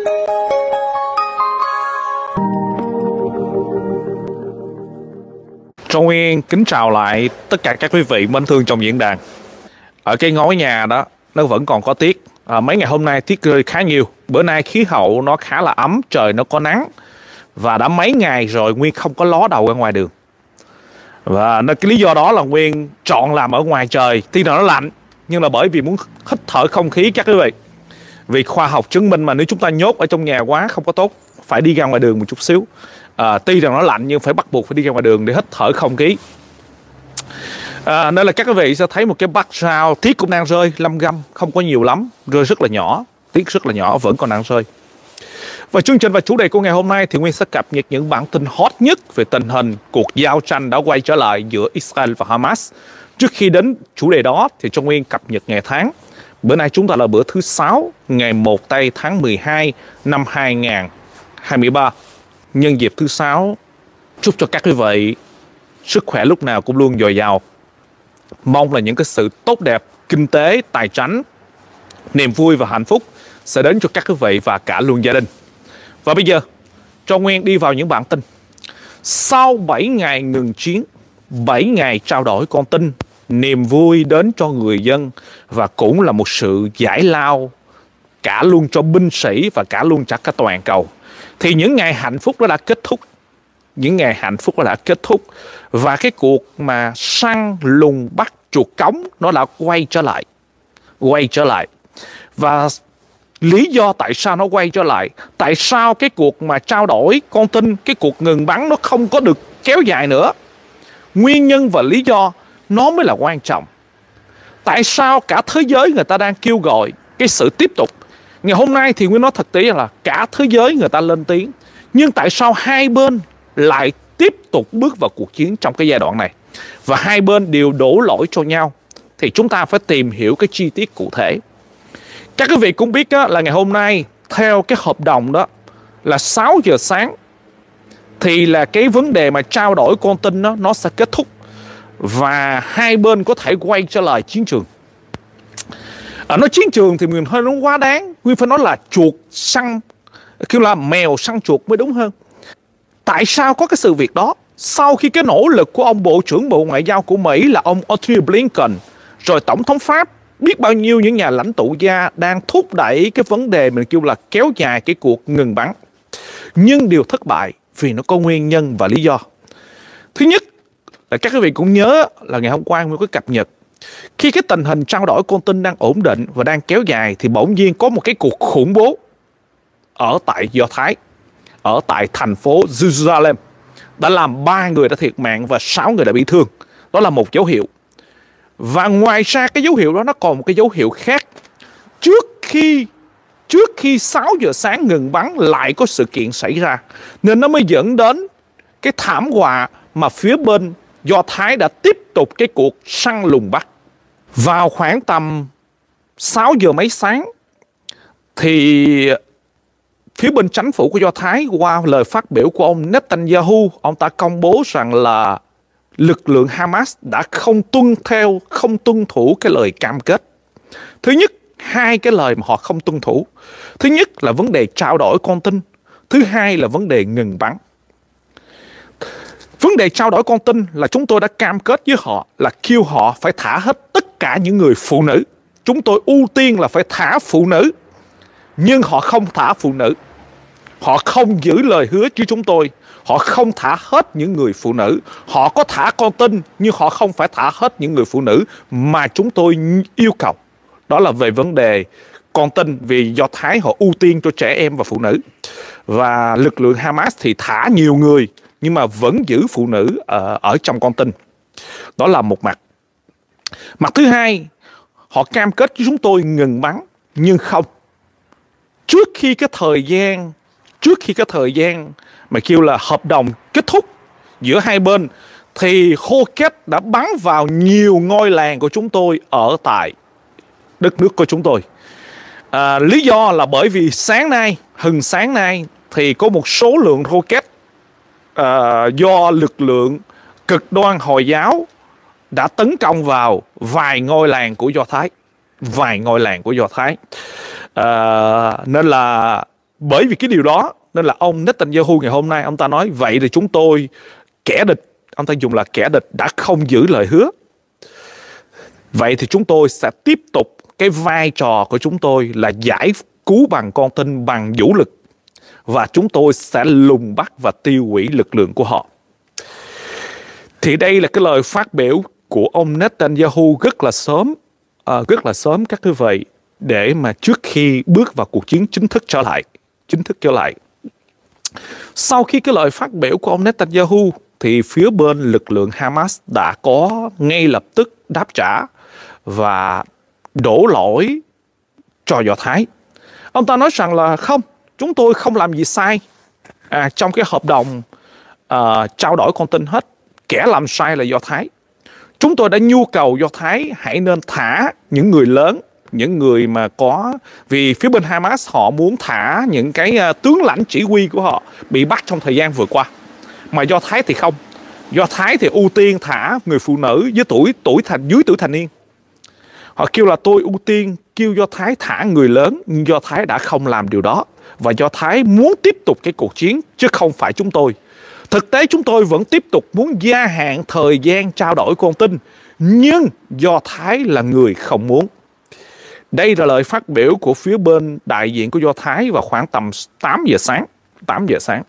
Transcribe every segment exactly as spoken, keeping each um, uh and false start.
Châu Nguyên kính chào lại tất cả các quý vị mến thương trong diễn đàn. Ở cái ngói nhà đó nó vẫn còn có tuyết. à, Mấy ngày hôm nay tuyết rơi khá nhiều. Bữa nay khí hậu nó khá là ấm, trời nó có nắng. Và đã mấy ngày rồi Nguyên không có ló đầu ra ngoài đường. Và cái lý do đó là Nguyên chọn làm ở ngoài trời. Tuy là nó lạnh nhưng là bởi vì muốn hít thở không khí các quý vị. Vì khoa học chứng minh mà nếu chúng ta nhốt ở trong nhà quá không có tốt, phải đi ra ngoài đường một chút xíu. à, Tuy rằng nó lạnh nhưng phải bắt buộc phải đi ra ngoài đường để hít thở không khí. à, Nên là các quý vị sẽ thấy một cái background tuyết cũng đang rơi lăm găm, không có nhiều lắm, rơi rất là nhỏ, tuyết rất là nhỏ vẫn còn đang rơi. Và chương trình và chủ đề của ngày hôm nay thì Nguyên sẽ cập nhật những bản tin hot nhất về tình hình cuộc giao tranh đã quay trở lại giữa Israel và Hamas. Trước khi đến chủ đề đó thì cho Nguyên cập nhật ngày tháng. Bữa nay chúng ta là bữa thứ sáu, ngày một tây tháng mười hai năm hai nghìn không trăm hai mươi ba. Nhân dịp thứ sáu, chúc cho các quý vị sức khỏe lúc nào cũng luôn dồi dào. Mong là những cái sự tốt đẹp, kinh tế, tài chánh, niềm vui và hạnh phúc sẽ đến cho các quý vị và cả luôn gia đình. Và bây giờ, cho Nguyên đi vào những bản tin. Sau bảy ngày ngừng chiến, bảy ngày trao đổi con tin, niềm vui đến cho người dân và cũng là một sự giải lao cả luôn cho binh sĩ và cả luôn cho cả toàn cầu. Thì những ngày hạnh phúc đó đã kết thúc. Những ngày hạnh phúc đó đã kết thúc. Và cái cuộc mà săn lùng bắt chuột cống nó đã quay trở lại. Quay trở lại. Và lý do tại sao nó quay trở lại, tại sao cái cuộc mà trao đổi con tin, cái cuộc ngừng bắn nó không có được kéo dài nữa, nguyên nhân và lý do nó mới là quan trọng. Tại sao cả thế giới người ta đang kêu gọi cái sự tiếp tục? Ngày hôm nay thì Nguyên nói thật tế là cả thế giới người ta lên tiếng, nhưng tại sao hai bên lại tiếp tục bước vào cuộc chiến trong cái giai đoạn này? Và hai bên đều đổ lỗi cho nhau. Thì chúng ta phải tìm hiểu cái chi tiết cụ thể. Các quý vị cũng biết đó, là ngày hôm nay theo cái hợp đồng đó là sáu giờ sáng thì là cái vấn đề mà trao đổi con tin đó, nó sẽ kết thúc và hai bên có thể quay trở lại chiến trường. Ở nói chiến trường thì mình hơi nó quá đáng, Nguyên phải nói là chuột săn, kêu là mèo săn chuột mới đúng hơn. Tại sao có cái sự việc đó? Sau khi cái nỗ lực của ông Bộ trưởng Bộ Ngoại giao của Mỹ là ông Antony Blinken, rồi Tổng thống Pháp, biết bao nhiêu những nhà lãnh tụ gia đang thúc đẩy cái vấn đề mình kêu là kéo dài cái cuộc ngừng bắn. Nhưng đều thất bại vì nó có nguyên nhân và lý do. Thứ nhất là các quý vị cũng nhớ là ngày hôm qua Nguyên có cập nhật. Khi cái tình hình trao đổi con tin đang ổn định và đang kéo dài thì bỗng nhiên có một cái cuộc khủng bố ở tại Do Thái, ở tại thành phố Jerusalem, đã làm ba người đã thiệt mạng và sáu người đã bị thương. Đó là một dấu hiệu. Và ngoài ra cái dấu hiệu đó nó còn một cái dấu hiệu khác. Trước khi Trước khi sáu giờ sáng ngừng bắn lại có sự kiện xảy ra, nên nó mới dẫn đến cái thảm họa mà phía bên Do Thái đã tiếp tục cái cuộc săn lùng bắt. Vào khoảng tầm sáu giờ mấy sáng thì phía bên chính phủ của Do Thái qua lời phát biểu của ông Netanyahu, ông ta công bố rằng là lực lượng Hamas đã không tuân theo, không tuân thủ cái lời cam kết. Thứ nhất, hai cái lời mà họ không tuân thủ. Thứ nhất là vấn đề trao đổi con tin. Thứ hai là vấn đề ngừng bắn. Vấn đề trao đổi con tin là chúng tôi đã cam kết với họ là kêu họ phải thả hết tất cả những người phụ nữ. Chúng tôi ưu tiên là phải thả phụ nữ. Nhưng họ không thả phụ nữ. Họ không giữ lời hứa với chúng tôi. Họ không thả hết những người phụ nữ. Họ có thả con tin nhưng họ không phải thả hết những người phụ nữ mà chúng tôi yêu cầu. Đó là về vấn đề con tin, vì Do Thái họ ưu tiên cho trẻ em và phụ nữ. Và lực lượng Hamas thì thả nhiều người nhưng mà vẫn giữ phụ nữ ở, ở trong con tin. Đó là một mặt. Mặt thứ hai, họ cam kết với chúng tôi ngừng bắn nhưng không. Trước khi cái thời gian Trước khi cái thời gian mà kêu là hợp đồng kết thúc giữa hai bên thì rocket đã bắn vào nhiều ngôi làng của chúng tôi ở tại đất nước của chúng tôi. À, lý do là bởi vì sáng nay, hừng sáng nay thì có một số lượng rocket à, do lực lượng cực đoan Hồi giáo đã tấn công vào vài ngôi làng của Do Thái. Vài ngôi làng của Do Thái. À, nên là Bởi vì cái điều đó nên là ông Netanyahu ngày hôm nay ông ta nói vậy thì chúng tôi, kẻ địch, ông ta dùng là kẻ địch đã không giữ lời hứa, vậy thì chúng tôi sẽ tiếp tục cái vai trò của chúng tôi là giải cứu bằng con tin, bằng vũ lực, và chúng tôi sẽ lùng bắt và tiêu hủy lực lượng của họ. Thì đây là cái lời phát biểu của ông Netanyahu rất là sớm, à, rất là sớm các quý vị, để mà trước khi bước vào cuộc chiến chính thức trở lại, chính thức trở lại. Sau khi cái lời phát biểu của ông Netanyahu thì phía bên lực lượng Hamas đã có ngay lập tức đáp trả và đổ lỗi cho Do Thái. Ông ta nói rằng là không, chúng tôi không làm gì sai à, trong cái hợp đồng à, trao đổi con tin hết. Kẻ làm sai là Do Thái. Chúng tôi đã nhu cầu Do Thái hãy nên thả những người lớn, những người mà có, vì phía bên Hamas họ muốn thả những cái uh, tướng lãnh chỉ huy của họ bị bắt trong thời gian vừa qua. Mà Do Thái thì không. Do Thái thì ưu tiên thả người phụ nữ với tuổi tuổi thành dưới tuổi thành niên. Họ kêu là tôi ưu tiên kêu Do Thái thả người lớn, nhưng Do Thái đã không làm điều đó. Và Do Thái muốn tiếp tục cái cuộc chiến chứ không phải chúng tôi. Thực tế chúng tôi vẫn tiếp tục muốn gia hạn thời gian trao đổi con tin, nhưng Do Thái là người không muốn. Đây là lời phát biểu của phía bên đại diện của Do Thái vào khoảng tầm tám giờ sáng. tám giờ sáng.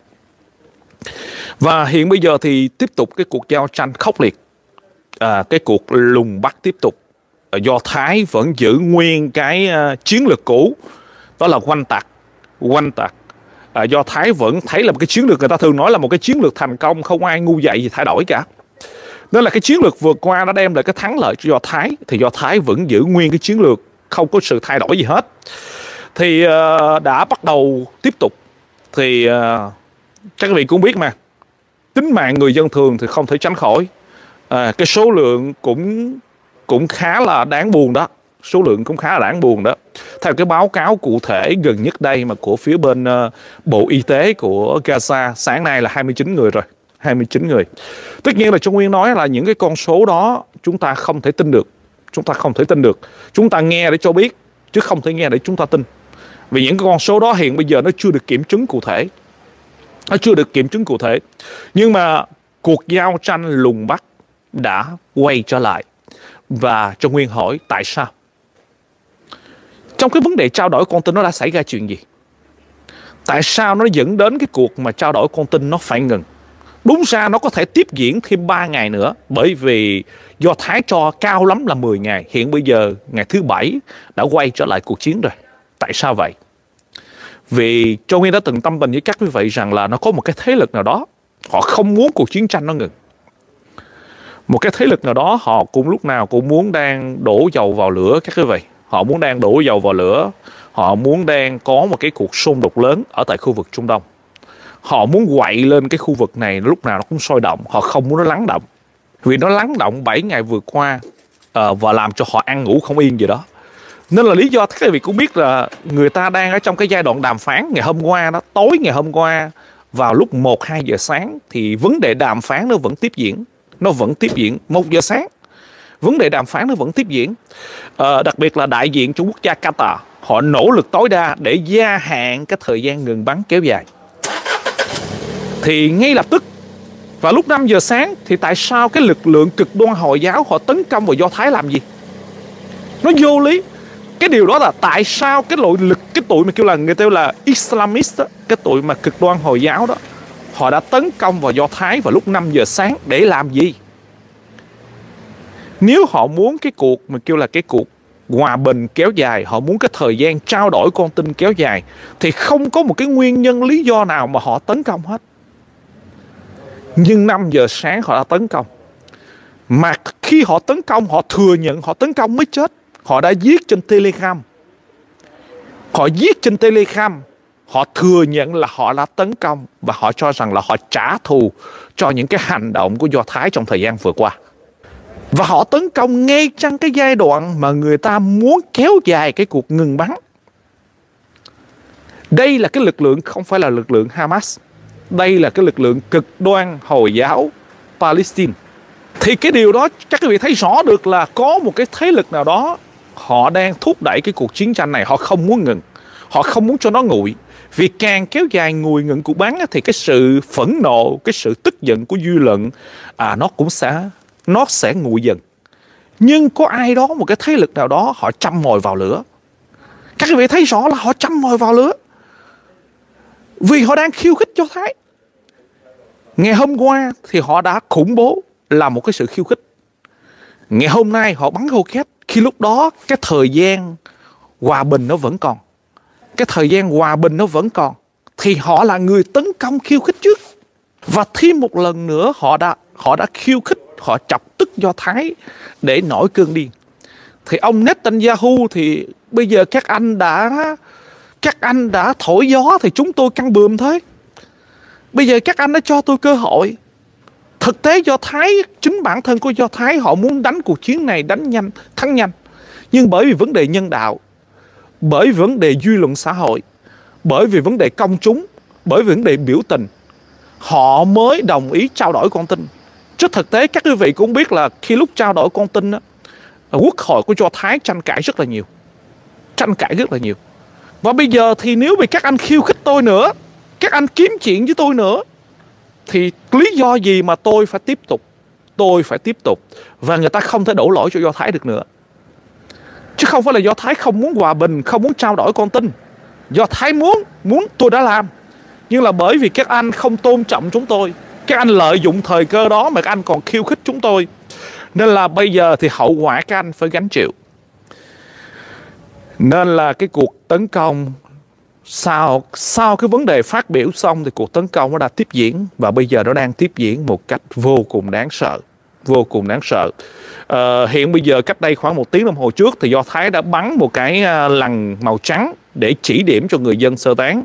Và hiện bây giờ thì tiếp tục cái cuộc giao tranh khốc liệt. À, cái cuộc lùng bắt tiếp tục. Do Thái vẫn giữ nguyên cái uh, chiến lược cũ, đó là oanh tạc. Oanh tạc. À, Do Thái vẫn thấy là một cái chiến lược, người ta thường nói là một cái chiến lược thành công, không ai ngu dại gì thay đổi cả. Nên là cái chiến lược vừa qua nó đem lại cái thắng lợi cho Do Thái, thì Do Thái vẫn giữ nguyên cái chiến lược, không có sự thay đổi gì hết. Thì uh, đã bắt đầu tiếp tục. Thì uh, chắc quý vị cũng biết mà, tính mạng người dân thường thì không thể tránh khỏi. À, cái số lượng cũng cũng khá là đáng buồn đó. Số lượng cũng khá là đáng buồn đó. Theo cái báo cáo cụ thể gần nhất đây mà của phía bên uh, Bộ Y tế của Gaza, sáng nay là hai mươi chín người rồi. hai mươi chín người. Tất nhiên là Trung Nguyên nói là những cái con số đó chúng ta không thể tin được. Chúng ta không thể tin được. Chúng ta nghe để cho biết, chứ không thể nghe để chúng ta tin. Vì những cái con số đó hiện bây giờ nó chưa được kiểm chứng cụ thể. Nó chưa được kiểm chứng cụ thể. Nhưng mà cuộc giao tranh lùng bắt đã quay trở lại. Và Trung Nguyên hỏi tại sao? Trong cái vấn đề trao đổi con tin nó đã xảy ra chuyện gì? Tại sao nó dẫn đến cái cuộc mà trao đổi con tin nó phải ngừng? Đúng ra nó có thể tiếp diễn thêm ba ngày nữa, bởi vì Do Thái cho cao lắm là mười ngày. Hiện bây giờ ngày thứ bảy đã quay trở lại cuộc chiến rồi. Tại sao vậy? Vì Châu Nguyên đã từng tâm tình với các quý vị rằng là nó có một cái thế lực nào đó họ không muốn cuộc chiến tranh nó ngừng. Một cái thế lực nào đó họ cũng lúc nào cũng muốn đang đổ dầu vào lửa các quý vị. Họ muốn đang đổ dầu vào lửa. Họ muốn đang có một cái cuộc xung đột lớn ở tại khu vực Trung Đông. Họ muốn quậy lên cái khu vực này lúc nào nó cũng sôi động. Họ không muốn nó lắng động. Vì nó lắng động bảy ngày vừa qua uh, và làm cho họ ăn ngủ không yên gì đó. Nên là lý do các vị cũng biết là người ta đang ở trong cái giai đoạn đàm phán. Ngày hôm qua đó, tối ngày hôm qua vào lúc một hai giờ sáng thì vấn đề đàm phán nó vẫn tiếp diễn. Nó vẫn tiếp diễn một giờ sáng. Vấn đề đàm phán nó vẫn tiếp diễn. uh, Đặc biệt là đại diện cho quốc gia Qatar, họ nỗ lực tối đa để gia hạn cái thời gian ngừng bắn kéo dài. Thì ngay lập tức vào lúc năm giờ sáng thì tại sao cái lực lượng cực đoan Hồi giáo họ tấn công vào Do Thái làm gì? Nó vô lý. Cái điều đó là tại sao cái nội lực, cái tụi mà kêu là người ta kêu là Islamist đó, cái tụi mà cực đoan Hồi giáo đó, họ đã tấn công vào Do Thái vào lúc năm giờ sáng để làm gì? Nếu họ muốn cái cuộc mà kêu là cái cuộc hòa bình kéo dài, họ muốn cái thời gian trao đổi con tin kéo dài, thì không có một cái nguyên nhân lý do nào mà họ tấn công hết. Nhưng năm giờ sáng họ đã tấn công. Mà khi họ tấn công, họ thừa nhận họ tấn công mới chết. Họ đã giết trên Telegram. Họ giết trên Telegram. Họ thừa nhận là họ đã tấn công. Và họ cho rằng là họ trả thù cho những cái hành động của Do Thái trong thời gian vừa qua. Và họ tấn công ngay trong cái giai đoạn mà người ta muốn kéo dài cái cuộc ngừng bắn. Đây là cái lực lượng không phải là lực lượng Hamas. Đây là cái lực lượng cực đoan Hồi giáo Palestine. Thì cái điều đó chắc quý vị thấy rõ được là có một cái thế lực nào đó họ đang thúc đẩy cái cuộc chiến tranh này, họ không muốn ngừng. Họ không muốn cho nó nguội. Vì càng kéo dài ngùi ngừng cuộc bắn thì cái sự phẫn nộ, cái sự tức giận của dư luận à, nó cũng sẽ nó sẽ nguội dần. Nhưng có ai đó, một cái thế lực nào đó, họ châm mồi vào lửa. Các quý vị thấy rõ là họ châm mồi vào lửa, vì họ đang khiêu khích Do Thái. Ngày hôm qua thì họ đã khủng bố là một cái sự khiêu khích. Ngày hôm nay họ bắn rocket, khi lúc đó cái thời gian hòa bình nó vẫn còn. Cái thời gian hòa bình nó vẫn còn. Thì họ là người tấn công khiêu khích trước. Và thêm một lần nữa họ đã, họ đã khiêu khích, họ chọc tức Do Thái để nổi cơn điên. Thì ông Netanyahu thì bây giờ các anh đã Các anh đã thổi gió thì chúng tôi căng buồm thôi. Bây giờ các anh đã cho tôi cơ hội. Thực tế Do Thái, chính bản thân của Do Thái họ muốn đánh cuộc chiến này, đánh nhanh, thắng nhanh. Nhưng bởi vì vấn đề nhân đạo, bởi vì vấn đề dư luận xã hội, bởi vì vấn đề công chúng, bởi vì vấn đề biểu tình, họ mới đồng ý trao đổi con tin. Chứ thực tế các quý vị cũng biết là khi lúc trao đổi con tin đó, quốc hội của Do Thái tranh cãi rất là nhiều. Tranh cãi rất là nhiều. Và bây giờ thì nếu bị các anh khiêu khích tôi nữa, các anh kiếm chuyện với tôi nữa, thì lý do gì mà tôi phải tiếp tục Tôi phải tiếp tục Và người ta không thể đổ lỗi cho Do Thái được nữa. Chứ không phải là Do Thái không muốn hòa bình, không muốn trao đổi con tin. Do Thái muốn, muốn tôi đã làm. Nhưng là bởi vì các anh không tôn trọng chúng tôi, các anh lợi dụng thời cơ đó mà các anh còn khiêu khích chúng tôi, nên là bây giờ thì hậu quả các anh phải gánh chịu. Nên là cái cuộc tấn công Sau, sau cái vấn đề phát biểu xong thì cuộc tấn công nó đã tiếp diễn. Và bây giờ nó đang tiếp diễn một cách vô cùng đáng sợ. Vô cùng đáng sợ. à, Hiện bây giờ cách đây khoảng một tiếng đồng hồ trước thì Do Thái đã bắn một cái lằn màu trắng để chỉ điểm cho người dân sơ tán.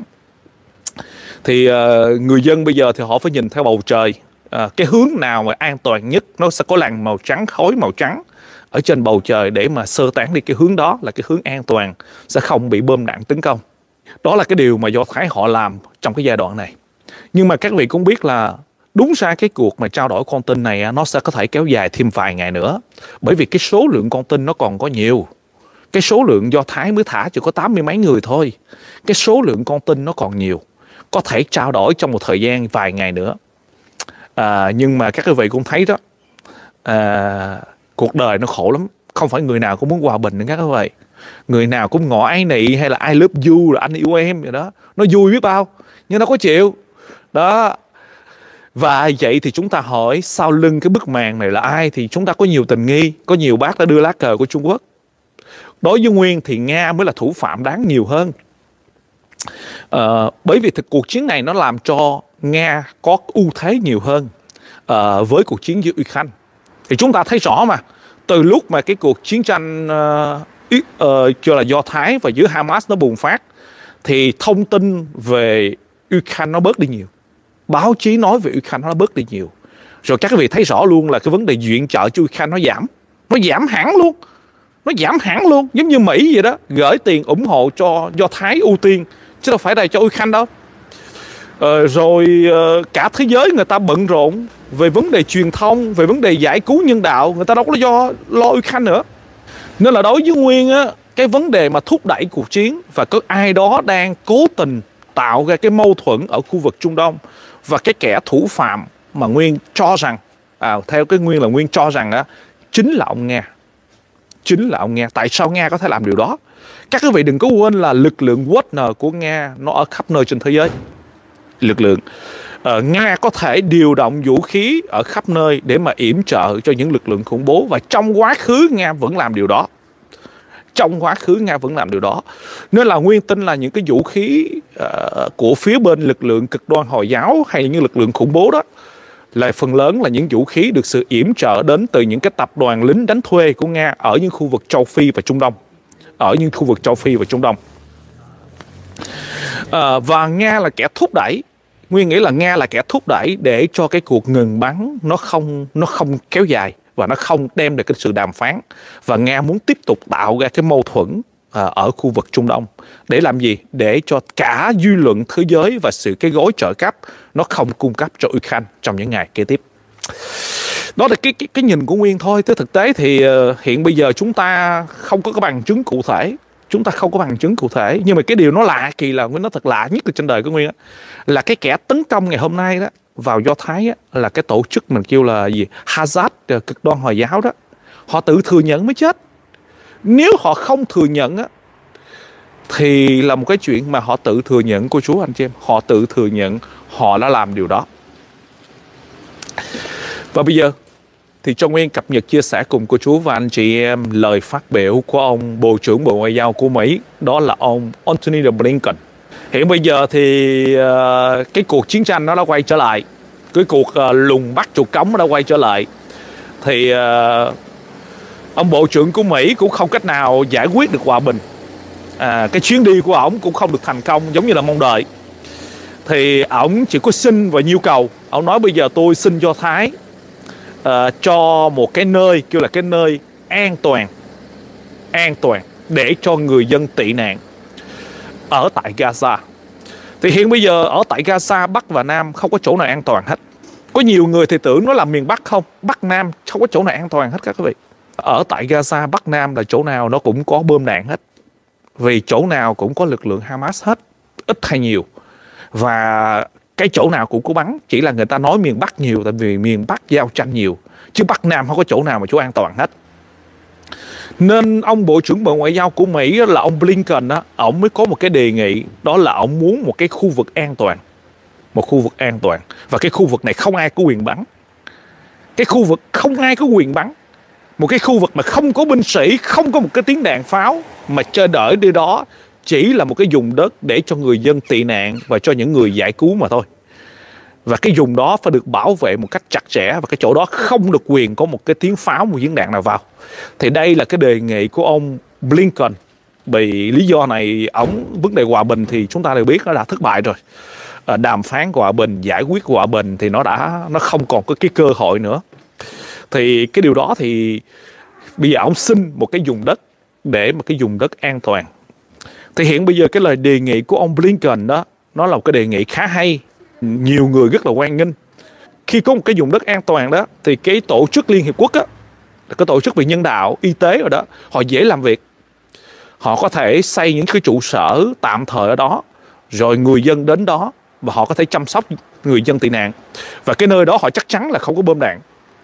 Thì uh, người dân bây giờ thì họ phải nhìn theo bầu trời, uh, cái hướng nào mà an toàn nhất. Nó sẽ có lằn màu trắng, khói màu trắng ở trên bầu trời để mà sơ tán đi cái hướng đó, là cái hướng an toàn, sẽ không bị bom đạn tấn công. Đó là cái điều mà Do Thái họ làm trong cái giai đoạn này. Nhưng mà các vị cũng biết là đúng ra cái cuộc mà trao đổi con tin này nó sẽ có thể kéo dài thêm vài ngày nữa. Bởi vì cái số lượng con tin nó còn có nhiều. Cái số lượng Do Thái mới thả chỉ có tám mươi mấy người thôi. Cái số lượng con tin nó còn nhiều, có thể trao đổi trong một thời gian vài ngày nữa. à, Nhưng mà các quý vị cũng thấy đó, à, cuộc đời nó khổ lắm. Không phải người nào cũng muốn hòa bình nữa các quý vị. Người nào cũng ngỏ ái nị hay là I love you, là anh yêu em vậy đó. Nó vui biết bao, nhưng nó có chịu đó. Và vậy thì chúng ta hỏi sau lưng cái bức màn này là ai? Thì chúng ta có nhiều tình nghi. Có nhiều bác đã đưa lá cờ của Trung Quốc. Đối với Nguyên thì Nga mới là thủ phạm đáng nhiều hơn. à, Bởi vì thực cuộc chiến này nó làm cho Nga có ưu thế nhiều hơn à, với cuộc chiến với Ukraine. Thì chúng ta thấy rõ mà, từ lúc mà cái cuộc chiến tranh uh, uh, cho là Do Thái và giữa Hamas nó bùng phát, thì thông tin về Ukraine nó bớt đi nhiều. Báo chí nói về Ukraine nó bớt đi nhiều. Rồi các quý vị thấy rõ luôn là cái vấn đề viện trợ cho Ukraine nó giảm. Nó giảm hẳn luôn. Nó giảm hẳn luôn. Giống như Mỹ vậy đó, gửi tiền ủng hộ cho Do Thái ưu tiên, chứ đâu phải là cho Ukraine đâu. Ờ, rồi cả thế giới người ta bận rộn về vấn đề truyền thông, về vấn đề giải cứu nhân đạo, người ta đâu có do lo Ukraine nữa. Nên là đối với Nguyên á, cái vấn đề mà thúc đẩy cuộc chiến và có ai đó đang cố tình tạo ra cái mâu thuẫn ở khu vực Trung Đông, và cái kẻ thủ phạm mà Nguyên cho rằng à, theo cái Nguyên là Nguyên cho rằng á, chính là ông Nga. Chính là ông Nga. Tại sao Nga có thể làm điều đó? Các quý vị đừng có quên là lực lượng Wagner của Nga nó ở khắp nơi trên thế giới. Lực lượng uh, Nga có thể điều động vũ khí ở khắp nơi để mà yểm trợ cho những lực lượng khủng bố. Và trong quá khứ Nga vẫn làm điều đó. Trong quá khứ Nga vẫn làm điều đó. Nên là Nguyên tin là những cái vũ khí uh, của phía bên lực lượng cực đoan Hồi giáo hay những lực lượng khủng bố đó, là phần lớn là những vũ khí được sự yểm trợ đến từ những cái tập đoàn lính đánh thuê của Nga ở những khu vực châu Phi và Trung Đông. Ở những khu vực châu Phi và Trung Đông. À, và Nga là kẻ thúc đẩy. Nguyên nghĩ là Nga là kẻ thúc đẩy để cho cái cuộc ngừng bắn nó không nó không kéo dài và nó không đem được cái sự đàm phán. Và Nga muốn tiếp tục tạo ra cái mâu thuẫn à, ở khu vực Trung Đông. Để làm gì? Để cho cả dư luận thế giới và sự cái gói trợ cấp nó không cung cấp cho Ukraine trong những ngày kế tiếp. Đó là cái, cái, cái nhìn của Nguyên thôi. Tới thực tế thì uh, hiện bây giờ chúng ta không có cái bằng chứng cụ thể. chúng ta không có bằng chứng cụ thể. Nhưng mà cái điều nó lạ kỳ là nó thật lạ nhất là trên đời của Nguyên á, là cái kẻ tấn công ngày hôm nay đó vào Do Thái á, là cái tổ chức mình kêu là gì Hamas, cực đoan Hồi giáo đó. Họ tự thừa nhận mới chết. Nếu họ không thừa nhận á thì là một cái chuyện mà họ tự thừa nhận, cô chú anh chị em, họ tự thừa nhận họ đã làm điều đó. Và bây giờ thì cho Nguyên cập nhật chia sẻ cùng cô chú và anh chị em lời phát biểu của ông Bộ trưởng Bộ Ngoại giao của Mỹ, đó là ông Antony Blinken. Hiện bây giờ thì uh, cái cuộc chiến tranh nó đã quay trở lại, cái cuộc uh, lùng bắt chuột cống nó đã quay trở lại. Thì uh, ông Bộ trưởng của Mỹ cũng không cách nào giải quyết được hòa bình. À, cái chuyến đi của ổng cũng không được thành công giống như là mong đợi. Thì ổng chỉ có xin và nhu cầu. Ổng nói bây giờ tôi xin Do Thái uh, cho một cái nơi, kêu là cái nơi an toàn, an toàn để cho người dân tị nạn ở tại Gaza. Thì hiện bây giờ ở tại Gaza, Bắc và Nam không có chỗ nào an toàn hết. Có nhiều người thì tưởng nó là miền Bắc không, Bắc Nam không có chỗ nào an toàn hết các quý vị. Ở tại Gaza, Bắc Nam là chỗ nào nó cũng có bom đạn hết. Vì chỗ nào cũng có lực lượng Hamas hết, ít hay nhiều. Và cái chỗ nào cũng có bắn, chỉ là người ta nói miền Bắc nhiều, tại vì miền Bắc giao tranh nhiều. Chứ Bắc Nam không có chỗ nào mà chỗ an toàn hết. Nên ông Bộ trưởng Bộ Ngoại giao của Mỹ là ông Blinken đó, ông mới có một cái đề nghị, đó là ông muốn một cái khu vực an toàn. Một khu vực an toàn. Và cái khu vực này không ai có quyền bắn. Cái khu vực không ai có quyền bắn. Một cái khu vực mà không có binh sĩ, không có một cái tiếng đạn pháo, mà chờ đợi đi đó chỉ là một cái vùng đất để cho người dân tị nạn và cho những người giải cứu mà thôi. Và cái vùng đó phải được bảo vệ một cách chặt chẽ, và cái chỗ đó không được quyền có một cái tiếng pháo, một viên đạn nào vào. Thì đây là cái đề nghị của ông Blinken. Vì lý do này, ổng vấn đề hòa bình thì chúng ta đều biết nó đã thất bại rồi. À, đàm phán hòa bình, giải quyết hòa bình thì nó đã nó không còn có cái cơ hội nữa. Thì cái điều đó thì bây giờ ông xin một cái vùng đất để mà cái vùng đất an toàn. Thì hiện bây giờ cái lời đề nghị của ông Blinken đó, nó là một cái đề nghị khá hay, nhiều người rất là hoan nghênh. Khi có một cái vùng đất an toàn đó thì cái tổ chức Liên Hiệp Quốc á, cái tổ chức về nhân đạo, y tế rồi đó, họ dễ làm việc. Họ có thể xây những cái trụ sở tạm thời ở đó, rồi người dân đến đó và họ có thể chăm sóc người dân tị nạn. Và cái nơi đó họ chắc chắn là không có bom đạn.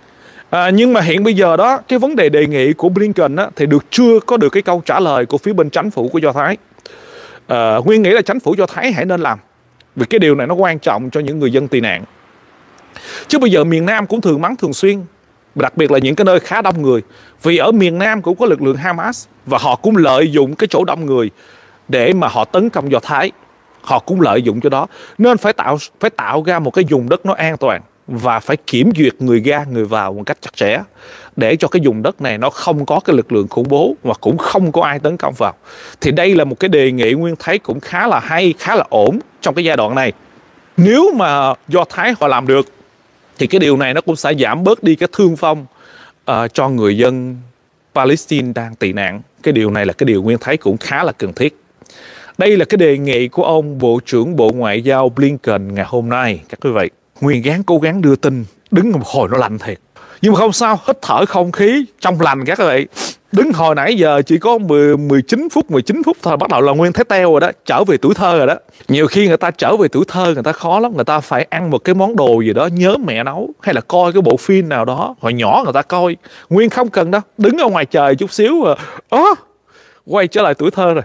À, nhưng mà hiện bây giờ đó, cái vấn đề đề nghị của Blinken á, thì được chưa có được cái câu trả lời của phía bên chính phủ của Do Thái. À, Nguyên nghĩ là chính phủ Do Thái hãy nên làm, vì cái điều này nó quan trọng cho những người dân tị nạn. Chứ bây giờ miền Nam cũng thường mắng thường xuyên, đặc biệt là những cái nơi khá đông người. Vì ở miền Nam cũng có lực lượng Hamas, và họ cũng lợi dụng cái chỗ đông người để mà họ tấn công Do Thái. Họ cũng lợi dụng cho đó. Nên phải tạo phải tạo ra một cái vùng đất nó an toàn, và phải kiểm duyệt người ra người vào một cách chặt chẽ, để cho cái vùng đất này nó không có cái lực lượng khủng bố, và cũng không có ai tấn công vào. Thì đây là một cái đề nghị Nguyên thấy cũng khá là hay, khá là ổn trong cái giai đoạn này. Nếu mà Do Thái họ làm được thì cái điều này nó cũng sẽ giảm bớt đi cái thương vong uh, cho người dân Palestine đang tị nạn. Cái điều này là cái điều Nguyên thấy cũng khá là cần thiết. Đây là cái đề nghị của ông Bộ trưởng Bộ Ngoại giao Blinken ngày hôm nay các quý vị. Nguyên gắng cố gắng đưa tin, đứng một hồi nó lạnh thiệt. Nhưng mà không sao, hít thở không khí trong lành các vị. Đứng hồi nãy giờ chỉ có mười, mười chín phút, mười chín phút thôi bắt đầu là Nguyên thấy teo rồi đó, trở về tuổi thơ rồi đó. Nhiều khi người ta trở về tuổi thơ người ta khó lắm, người ta phải ăn một cái món đồ gì đó nhớ mẹ nấu, hay là coi cái bộ phim nào đó hồi nhỏ người ta coi. Nguyên không cần đâu, đứng ở ngoài trời chút xíu rồi, ớ, quay trở lại tuổi thơ rồi.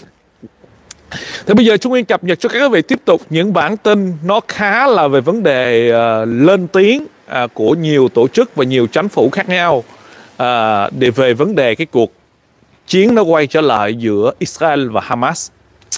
Thì bây giờ chúng Nguyên cập nhật cho các quý vị tiếp tục những bản tin nó khá là về vấn đề uh, lên tiếng uh, của nhiều tổ chức và nhiều chính phủ khác nhau uh, để về vấn đề cái cuộc chiến nó quay trở lại giữa Israel và Hamas.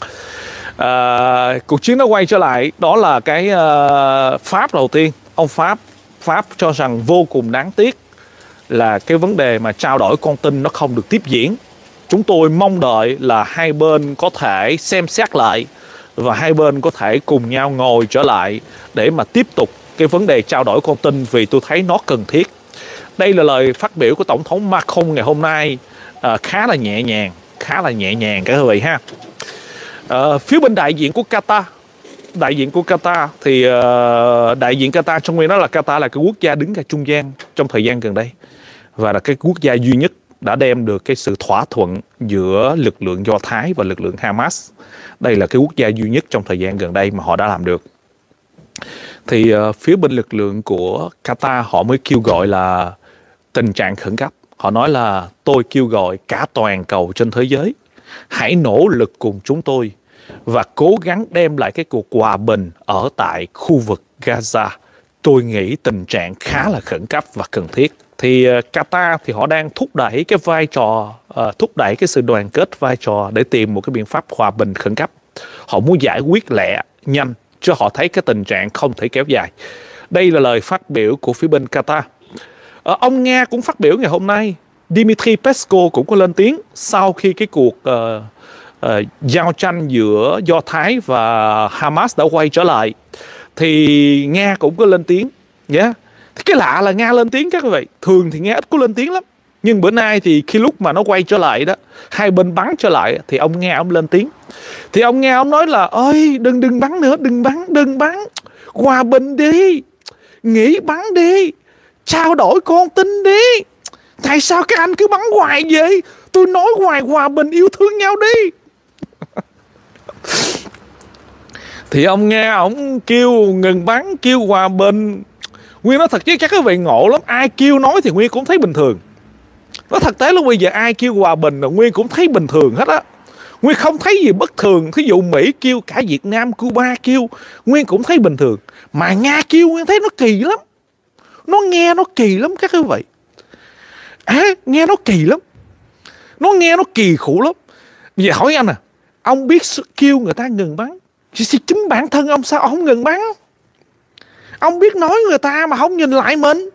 Uh, cuộc chiến nó quay trở lại, đó là cái uh, Pháp đầu tiên. Ông Pháp Pháp cho rằng vô cùng đáng tiếc là cái vấn đề mà trao đổi con tin nó không được tiếp diễn. Chúng tôi mong đợi là hai bên có thể xem xét lại và hai bên có thể cùng nhau ngồi trở lại để mà tiếp tục cái vấn đề trao đổi con tin, vì tôi thấy nó cần thiết. Đây là lời phát biểu của Tổng thống Macron ngày hôm nay, à, khá là nhẹ nhàng, khá là nhẹ nhàng các quý vị ha. À, phía bên đại diện của Qatar, đại diện của Qatar thì uh, đại diện Qatar trong nguyên đó là Qatar là cái quốc gia đứng ra trung gian trong thời gian gần đây, và là cái quốc gia duy nhất đã đem được cái sự thỏa thuận giữa lực lượng Do Thái và lực lượng Hamas. Đây là cái quốc gia duy nhất trong thời gian gần đây mà họ đã làm được. Thì uh, phía bên lực lượng của Qatar họ mới kêu gọi là tình trạng khẩn cấp. Họ nói là tôi kêu gọi cả toàn cầu trên thế giới hãy nỗ lực cùng chúng tôi và cố gắng đem lại cái cuộc hòa bình ở tại khu vực Gaza. Tôi nghĩ tình trạng khá là khẩn cấp và cần thiết. Thì uh, Qatar thì họ đang thúc đẩy cái vai trò, uh, thúc đẩy cái sự đoàn kết vai trò để tìm một cái biện pháp hòa bình khẩn cấp. Họ muốn giải quyết lẹ, nhanh, cho họ thấy cái tình trạng không thể kéo dài. Đây là lời phát biểu của phía bên Qatar. Ờ, ông Nga cũng phát biểu ngày hôm nay. Dmitry Peskov cũng có lên tiếng sau khi cái cuộc uh, uh, giao tranh giữa Do Thái và Hamas đã quay trở lại. Thì Nga cũng có lên tiếng. Yeah. Thì cái lạ là Nga lên tiếng các quý vị. Thường thì Nga ít có lên tiếng lắm. Nhưng bữa nay thì khi lúc mà nó quay trở lại đó, hai bên bắn trở lại, thì ông Nga ông lên tiếng. Thì ông Nga ông nói là ơi đừng đừng bắn nữa, đừng bắn, đừng bắn, hòa bình đi, nghỉ bắn đi, trao đổi con tin đi. Tại sao các anh cứ bắn hoài vậy? Tôi nói hoài hòa bình yêu thương nhau đi. Thì ông Nga ông kêu ngừng bắn, kêu hòa bình. Nguyên nói thật chứ chắc các vị ngộ lắm. Ai kêu nói thì Nguyên cũng thấy bình thường. Nói thực tế lúc bây giờ ai kêu hòa bình là Nguyên cũng thấy bình thường hết á. Nguyên không thấy gì bất thường. Thí dụ Mỹ kêu, cả Việt Nam, Cuba kêu, Nguyên cũng thấy bình thường. Mà Nga kêu Nguyên thấy nó kỳ lắm. Nó nghe nó kỳ lắm các quý vị. À, nghe nó kỳ lắm. Nó nghe nó kỳ khủng lắm. Bây giờ hỏi anh à, ông biết kêu người ta ngừng bắn, chỉ chính bản thân ông sao ông không ngừng bắn? Ông biết nói người ta mà không nhìn lại mình.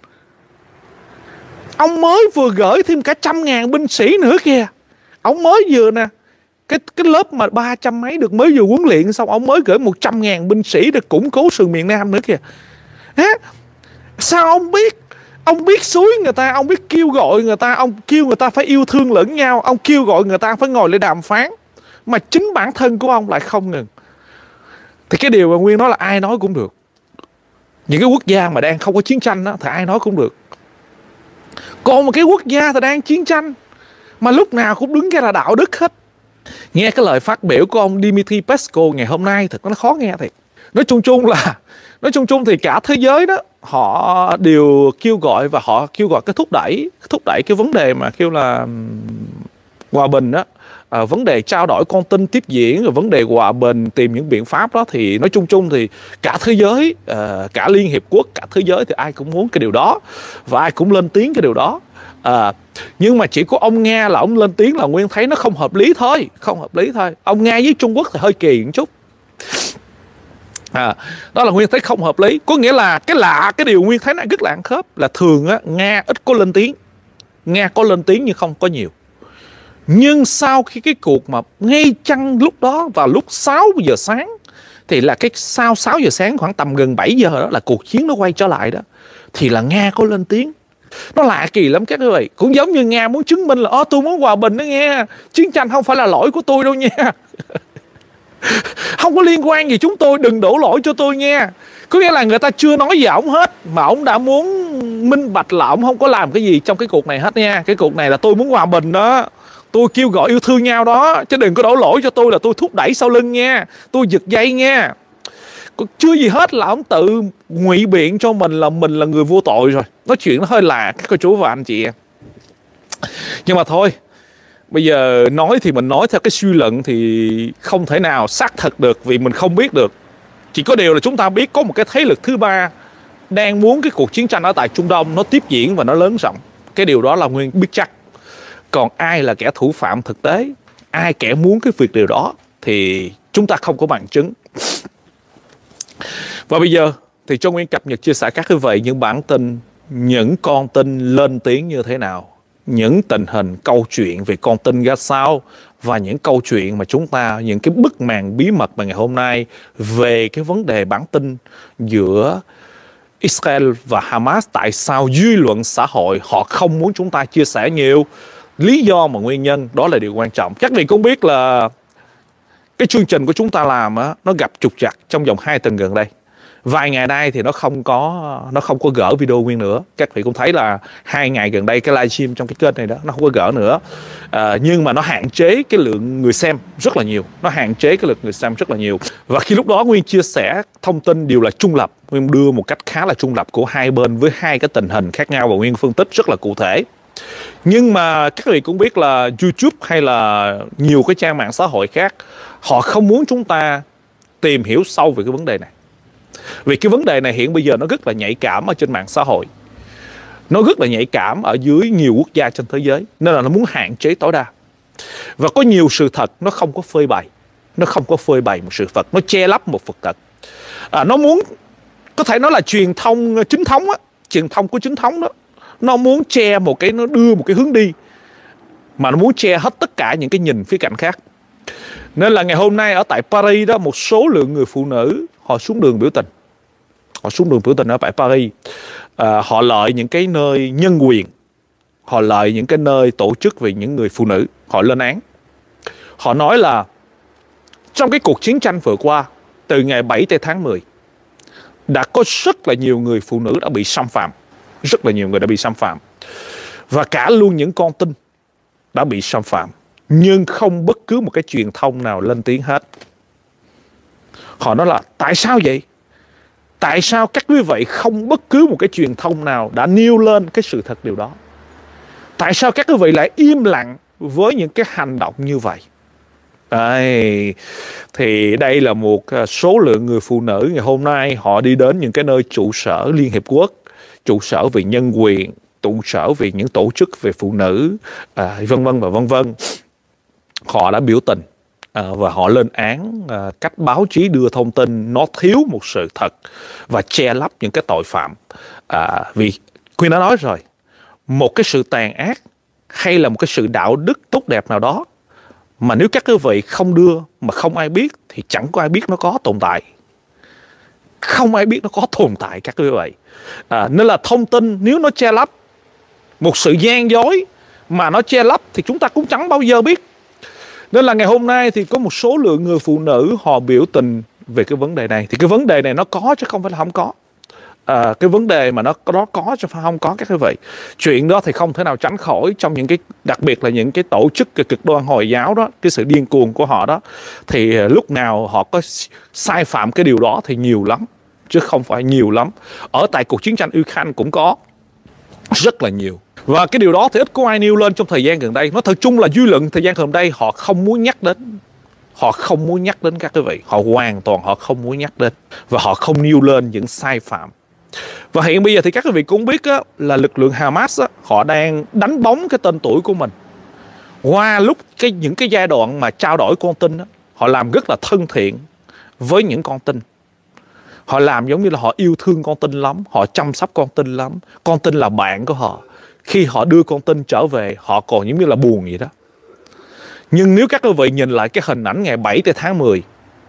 Ông mới vừa gửi thêm cả trăm ngàn binh sĩ nữa kìa. Ông mới vừa nè, Cái cái lớp mà ba trăm mấy được mới vừa huấn luyện xong, ông mới gửi một trăm ngàn binh sĩ để củng cố sườn miền Nam nữa kìa. Hả? Sao ông biết? Ông biết xúi người ta, ông biết kêu gọi người ta, ông kêu người ta phải yêu thương lẫn nhau, ông kêu gọi người ta phải ngồi lại đàm phán, mà chính bản thân của ông lại không ngừng. Thì cái điều mà Nguyên nói là ai nói cũng được. Những cái quốc gia mà đang không có chiến tranh đó, thì ai nói cũng được. Còn một cái quốc gia thì đang chiến tranh mà lúc nào cũng đứng ra là đạo đức hết. Nghe cái lời phát biểu của ông Dmitry Peskov ngày hôm nay thật nó khó nghe thiệt. Nói chung chung là Nói chung chung thì cả thế giới đó họ đều kêu gọi, và họ kêu gọi cái thúc đẩy thúc đẩy cái vấn đề mà kêu là hòa bình đó, à, vấn đề trao đổi con tin tiếp diễn, rồi vấn đề hòa bình, tìm những biện pháp đó. Thì nói chung chung thì cả thế giới, à, cả Liên Hiệp Quốc, cả thế giới thì ai cũng muốn cái điều đó, và ai cũng lên tiếng cái điều đó. À, nhưng mà chỉ có ông Nga là ông lên tiếng là Nguyên thấy nó không hợp lý thôi. Không hợp lý thôi. Ông Nga với Trung Quốc thì hơi kỳ một chút. À, đó là Nguyên thấy không hợp lý. Có nghĩa là cái lạ, cái điều Nguyên thấy nó rất là ăn khớp là thường á, Nga ít có lên tiếng. Nga có lên tiếng nhưng không có nhiều. Nhưng sau khi cái cuộc mà ngay chăng lúc đó vào lúc sáu giờ sáng, thì là cái sau sáu giờ sáng khoảng tầm gần bảy giờ đó là cuộc chiến nó quay trở lại đó, thì là Nga có lên tiếng. Nó lạ kỳ lắm các quý vị. Cũng giống như Nga muốn chứng minh là Ơ tôi muốn hòa bình đó nghe, chiến tranh không phải là lỗi của tôi đâu nha. Không có liên quan gì chúng tôi, đừng đổ lỗi cho tôi nha. Có nghĩa là người ta chưa nói gì ổng hết, mà ổng đã muốn minh bạch là ổng không có làm cái gì trong cái cuộc này hết nha. Cái cuộc này là tôi muốn hòa bình đó, tôi kêu gọi yêu thương nhau đó, chứ đừng có đổ lỗi cho tôi là tôi thúc đẩy sau lưng nha, tôi giật dây nha. Chưa gì hết là ông tự ngụy biện cho mình là mình là người vô tội rồi. Nói chuyện nó hơi lạ các cô chú và anh chị em. Nhưng mà thôi, bây giờ nói thì mình nói theo cái suy luận thì không thể nào xác thực được, vì mình không biết được. Chỉ có điều là chúng ta biết có một cái thế lực thứ ba đang muốn cái cuộc chiến tranh ở tại Trung Đông nó tiếp diễn và nó lớn rộng. Cái điều đó là Nguyên biết chắc. Còn ai là kẻ thủ phạm thực tế, ai kẻ muốn cái việc điều đó thì chúng ta không có bằng chứng. Và bây giờ thì cho Nguyên cập nhật chia sẻ các quý vị những bản tin, những con tin lên tiếng như thế nào, những tình hình câu chuyện về con tin ra sao, và những câu chuyện mà chúng ta, những cái bức màn bí mật mà ngày hôm nay về cái vấn đề bản tin giữa Israel và Hamas. Tại sao dư luận xã hội họ không muốn chúng ta chia sẻ nhiều? Lý do mà nguyên nhân đó là điều quan trọng. Các vị cũng biết là cái chương trình của chúng ta làm á, nó gặp trục trặc trong vòng hai tuần gần đây. Vài ngày nay thì nó không có nó không có gỡ video nguyên nữa. Các vị cũng thấy là hai ngày gần đây cái livestream trong cái kênh này đó nó không có gỡ nữa. À, nhưng mà nó hạn chế cái lượng người xem rất là nhiều, nó hạn chế cái lượng người xem rất là nhiều. Và khi lúc đó Nguyên chia sẻ thông tin đều là trung lập, Nguyên đưa một cách khá là trung lập của hai bên với hai cái tình hình khác nhau và Nguyên phân tích rất là cụ thể. Nhưng mà các vị cũng biết là YouTube hay là nhiều cái trang mạng xã hội khác, họ không muốn chúng ta tìm hiểu sâu về cái vấn đề này. Vì cái vấn đề này hiện bây giờ nó rất là nhạy cảm ở trên mạng xã hội, nó rất là nhạy cảm ở dưới nhiều quốc gia trên thế giới, nên là nó muốn hạn chế tối đa. Và có nhiều sự thật nó không có phơi bày, nó không có phơi bày một sự thật, nó che lấp một sự thật. À, nó muốn, có thể nói là truyền thông chính thống á, truyền thông của chính thống đó, nó muốn che một cái, nó đưa một cái hướng đi, mà nó muốn che hết tất cả những cái nhìn phía cạnh khác. Nên là ngày hôm nay ở tại Paris đó, một số lượng người phụ nữ họ xuống đường biểu tình. Họ xuống đường biểu tình ở tại Paris. À, họ lợi những cái nơi nhân quyền, họ lợi những cái nơi tổ chức về những người phụ nữ, họ lên án. Họ nói là trong cái cuộc chiến tranh vừa qua, từ ngày bảy tới tháng mười, đã có rất là nhiều người phụ nữ đã bị xâm phạm. Rất là nhiều người đã bị xâm phạm. Và cả luôn những con tin đã bị xâm phạm. Nhưng không bất cứ một cái truyền thông nào lên tiếng hết. Họ nói là tại sao vậy? Tại sao các quý vị không bất cứ một cái truyền thông nào đã nêu lên cái sự thật điều đó? Tại sao các quý vị lại im lặng với những cái hành động như vậy? Đây, thì đây là một số lượng người phụ nữ ngày hôm nay họ đi đến những cái nơi trụ sở Liên Hiệp Quốc, trụ sở về nhân quyền, trụ sở về những tổ chức về phụ nữ, à, vân vân và vân vân. Họ đã biểu tình à, và họ lên án à, cách báo chí đưa thông tin nó thiếu một sự thật và che lấp những cái tội phạm. À, vì Quyên đã nói rồi, một cái sự tàn ác hay là một cái sự đạo đức tốt đẹp nào đó mà nếu các quý vị không đưa mà không ai biết thì chẳng có ai biết nó có tồn tại. Không ai biết nó có tồn tại các quý vị. À, nên là thông tin nếu nó che lấp, một sự gian dối mà nó che lấp thì chúng ta cũng chẳng bao giờ biết. Nên là ngày hôm nay thì có một số lượng người phụ nữ họ biểu tình về cái vấn đề này. Thì cái vấn đề này nó có chứ không phải là không có. À, cái vấn đề mà nó đó có chứ không có các quý vị. Chuyện đó thì không thể nào tránh khỏi trong những cái, đặc biệt là những cái tổ chức cái cực đoan Hồi giáo đó, cái sự điên cuồng của họ đó, thì lúc nào họ có sai phạm cái điều đó thì nhiều lắm, chứ không phải nhiều lắm. Ở tại cuộc chiến tranh Ukraine cũng có rất là nhiều. Và cái điều đó thì ít có ai nêu lên trong thời gian gần đây. Nó thật chung là dư luận thời gian gần đây họ không muốn nhắc đến. Họ không muốn nhắc đến các quý vị. Họ hoàn toàn họ không muốn nhắc đến. Và họ không nêu lên những sai phạm. Và hiện bây giờ thì các quý vị cũng biết á, là lực lượng Hamas á, họ đang đánh bóng cái tên tuổi của mình. Qua lúc cái những cái giai đoạn mà trao đổi con tin á, họ làm rất là thân thiện với những con tin. Họ làm giống như là họ yêu thương con tin lắm, họ chăm sóc con tin lắm. Con tin là bạn của họ. Khi họ đưa con tin trở về, họ còn giống như là buồn vậy đó. Nhưng nếu các quý vị nhìn lại cái hình ảnh ngày bảy tháng mười,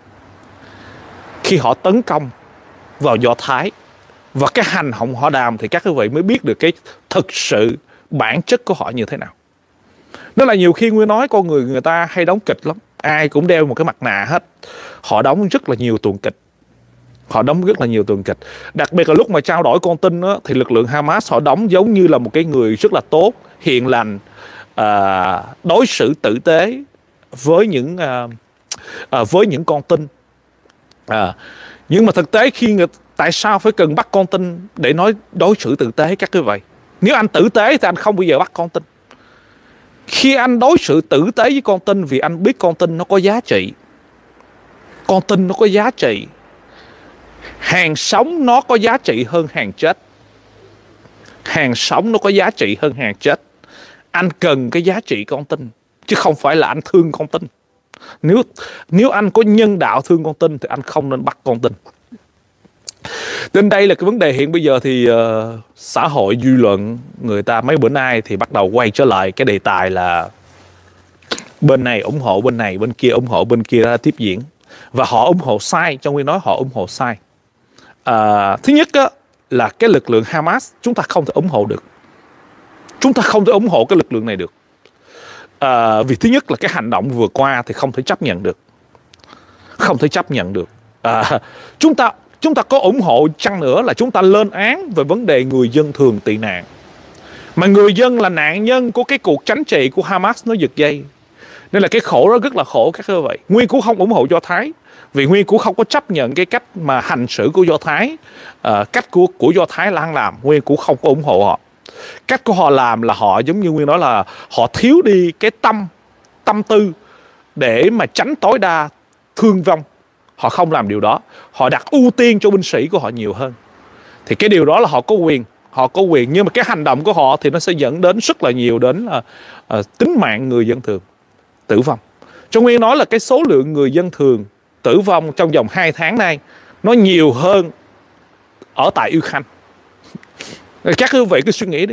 khi họ tấn công vào Do Thái và cái hành động họ làm, thì các quý vị mới biết được cái thực sự bản chất của họ như thế nào. Đó là nhiều khi Nguyên nói con người người ta hay đóng kịch lắm. Ai cũng đeo một cái mặt nạ hết. Họ đóng rất là nhiều tuần kịch. Họ đóng rất là nhiều tuần kịch. Đặc biệt là lúc mà trao đổi con tin đó, thì lực lượng Hamas họ đóng giống như là một cái người rất là tốt, hiền lành, à, đối xử tử tế với những à, à, với những con tin. À, nhưng mà thực tế khi người, tại sao phải cần bắt con tin để nói đối xử tử tế các quý vị? Nếu anh tử tế thì anh không bao giờ bắt con tin. Khi anh đối xử tử tế với con tin vì anh biết con tin nó có giá trị. Con tin nó có giá trị. Hàng sống nó có giá trị hơn hàng chết. Hàng sống nó có giá trị hơn hàng chết. Anh cần cái giá trị con tin, chứ không phải là anh thương con tin. Nếu, nếu anh có nhân đạo thương con tin thì anh không nên bắt con tin. Đến đây là cái vấn đề hiện bây giờ thì uh, xã hội dư luận người ta mấy bữa nay thì bắt đầu quay trở lại cái đề tài là bên này ủng hộ bên này, bên kia ủng hộ bên kia ra tiếp diễn. Và họ ủng hộ sai, trong khi nói họ ủng hộ sai. À, thứ nhất á, là cái lực lượng Hamas chúng ta không thể ủng hộ được. Chúng ta không thể ủng hộ cái lực lượng này được. À, vì thứ nhất là cái hành động vừa qua thì không thể chấp nhận được. Không thể chấp nhận được. À, chúng ta chúng ta có ủng hộ chăng nữa là chúng ta lên án về vấn đề người dân thường tị nạn. Mà người dân là nạn nhân của cái cuộc tránh trị của Hamas nó giật dây. Nên là cái khổ đó rất là khổ các quý vị. Nguyên cũng không ủng hộ Do Thái, vì Nguyên cũng không có chấp nhận cái cách mà hành xử của Do Thái, uh, cách của của Do Thái là làm. Nguyên cũng không có ủng hộ họ. Cách của họ làm là họ giống như Nguyên nói là họ thiếu đi cái tâm tâm tư để mà tránh tối đa thương vong. Họ không làm điều đó. Họ đặt ưu tiên cho binh sĩ của họ nhiều hơn. Thì cái điều đó là họ có quyền. Họ có quyền, nhưng mà cái hành động của họ thì nó sẽ dẫn đến rất là nhiều đến là uh, tính mạng người dân thường tử vong. Trong Nguyên nói là cái số lượng người dân thường tử vong trong vòng hai tháng nay nó nhiều hơn ở tại Ukraine. Các quý vị cứ suy nghĩ đi.